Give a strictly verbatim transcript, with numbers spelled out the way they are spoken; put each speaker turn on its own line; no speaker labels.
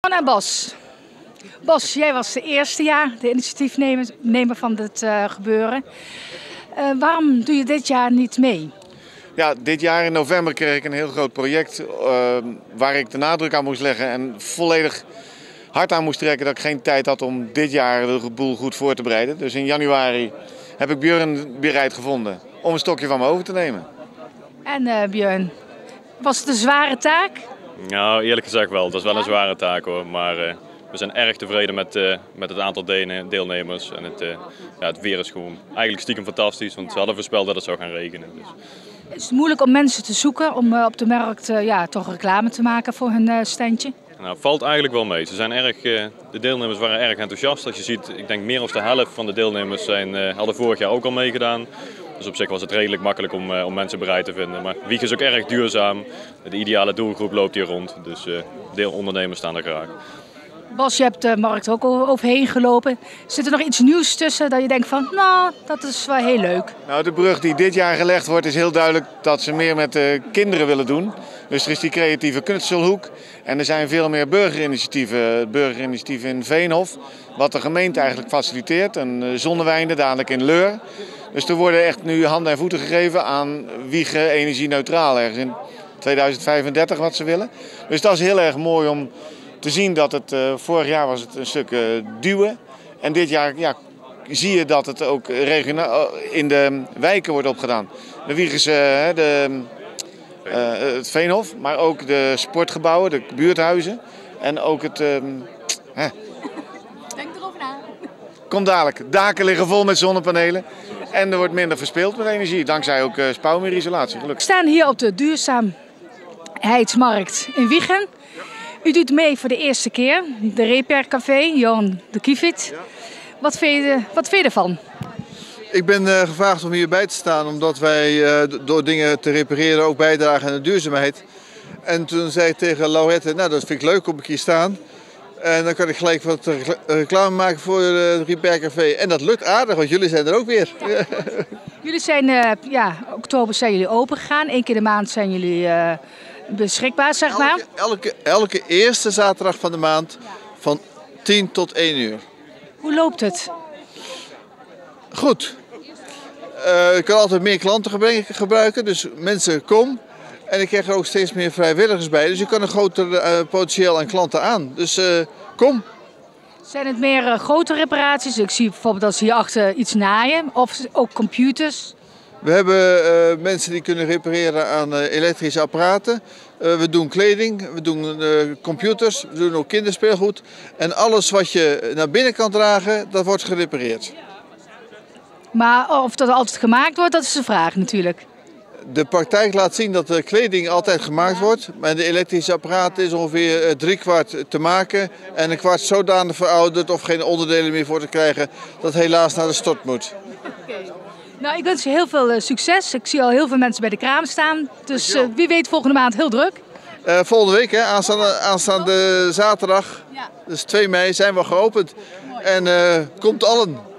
En Bas. Bas, jij was de eerste jaar de initiatiefnemer van dit uh, gebeuren. Uh, waarom doe je dit jaar niet mee?
Ja, dit jaar in november kreeg ik een heel groot project uh, waar ik de nadruk aan moest leggen en volledig hard aan moest trekken dat ik geen tijd had om dit jaar de boel goed voor te bereiden. Dus in januari heb ik Björn bereid gevonden om een stokje van me over te nemen.
En uh, Björn, was het een zware taak?
Nou, eerlijk gezegd wel. Dat is wel een zware taak hoor. Maar uh, we zijn erg tevreden met, uh, met het aantal deelnemers. En het, uh, ja, het weer is gewoon eigenlijk stiekem fantastisch. Want ze hadden voorspeld dat het zou gaan regenen. Dus.
Is het moeilijk om mensen te zoeken om uh, op de markt uh, ja, toch reclame te maken voor hun uh, standje?
Nou, valt eigenlijk wel mee. Ze zijn erg, uh, de deelnemers waren erg enthousiast. Als je ziet, ik denk meer dan de helft van de deelnemers zijn, uh, hadden vorig jaar ook al meegedaan. Dus op zich was het redelijk makkelijk om, uh, om mensen bereid te vinden. Maar Wieg is ook erg duurzaam. De ideale doelgroep loopt hier rond. Dus uh, deelondernemers staan er graag.
Bas, je hebt de markt ook overheen gelopen. Zit er nog iets nieuws tussen dat je denkt van, nou, dat is wel heel leuk?
Nou, de brug die dit jaar gelegd wordt is heel duidelijk dat ze meer met de kinderen willen doen. Dus er is die creatieve knutselhoek. En er zijn veel meer burgerinitiatieven. Burgerinitiatieven in Veenhof, wat de gemeente eigenlijk faciliteert. En Zonnewijnen, dadelijk in Leur. Dus er worden echt nu handen en voeten gegeven aan Wiegen energie-neutraal ergens in tweeduizend vijfendertig wat ze willen. Dus dat is heel erg mooi om te zien dat het, uh, vorig jaar was het een stuk uh, duwen. En dit jaar ja, zie je dat het ook regionaal in de wijken wordt opgedaan. De Wiegense, uh, de, uh, het Veenhof, maar ook de sportgebouwen, de buurthuizen. En ook het... Uh, hè.
Denk erover na. Komt
dadelijk. Daken liggen vol met zonnepanelen. En er wordt minder verspild met energie, dankzij ook uh, spouwmeerisolatie. Gelukkig.
We staan hier op de duurzaamheidsmarkt in Wiegen. U doet mee voor de eerste keer, de Repair Café, Johan de Kievit. Ja. Wat vind je, wat vind je ervan?
Ik ben uh, gevraagd om hierbij te staan omdat wij uh, door dingen te repareren ook bijdragen aan de duurzaamheid. En toen zei ik tegen Laurette, nou dat vind ik leuk om ik hier staan. En dan kan ik gelijk wat reclame maken voor de Repair Café. En dat lukt aardig, want jullie zijn er ook weer.
Ja. Jullie zijn, uh, ja, oktober zijn jullie open gegaan. Eén keer de maand zijn jullie uh, beschikbaar, zeg maar.
Elke, elke, elke eerste zaterdag van de maand van tien tot één uur.
Hoe loopt het?
Goed. Uh, ik kan altijd meer klanten gebruiken, dus mensen kom. En ik krijg er ook steeds meer vrijwilligers bij, dus je kan een groter uh, potentieel aan klanten aan. Dus uh, kom.
Zijn het meer uh, grote reparaties? Ik zie bijvoorbeeld dat ze hierachter iets naaien, of ook computers.
We hebben uh, mensen die kunnen repareren aan uh, elektrische apparaten. Uh, we doen kleding, we doen uh, computers, we doen ook kinderspeelgoed. En alles wat je naar binnen kan dragen, dat wordt gerepareerd.
Maar of dat altijd gemaakt wordt, dat is de vraag natuurlijk.
De praktijk laat zien dat de kleding altijd gemaakt wordt. Maar de elektrische apparaten is ongeveer drie kwart te maken. En een kwart zodanig verouderd of geen onderdelen meer voor te krijgen. Dat helaas naar de stort moet.
Okay. Nou, ik wens je heel veel uh, succes. Ik zie al heel veel mensen bij de kraam staan. Dus uh, wie weet volgende maand heel druk.
Uh, volgende week, hè, aanstaande, aanstaande zaterdag, ja. Dus twee mei, zijn we geopend. Mooi. En uh, komt allen.